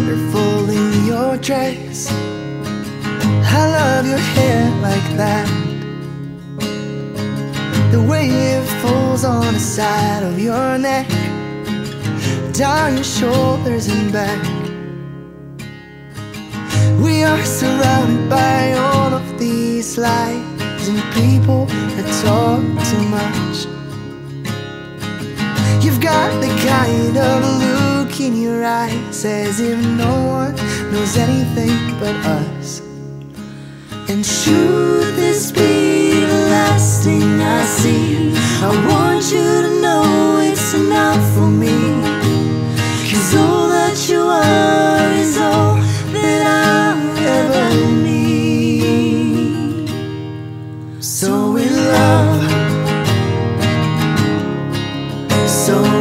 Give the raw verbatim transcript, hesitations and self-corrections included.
wonderful in your dress. I love your hair like that, the way it falls on the side of your neck, down your shoulders and back. We are surrounded by all of these lies and people that talk too much. You've got the kind of look in your eyes as if no one knows anything but us. And should this be the last thing I see, I want you to know it's enough for me. 'Cause all that you are is all that I'll ever need. So in love, so